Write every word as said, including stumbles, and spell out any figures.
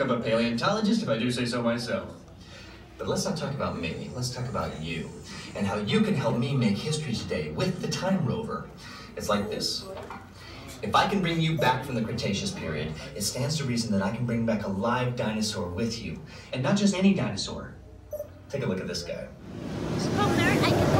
of a paleontologist if I do say so myself. But let's not talk about me. Let's talk about you and how you can help me make history today with the Time Rover. It's like this. If I can bring you back from the Cretaceous period, it stands to reason that I can bring back a live dinosaur with you. And not just any dinosaur. Take a look at this guy. From there, I can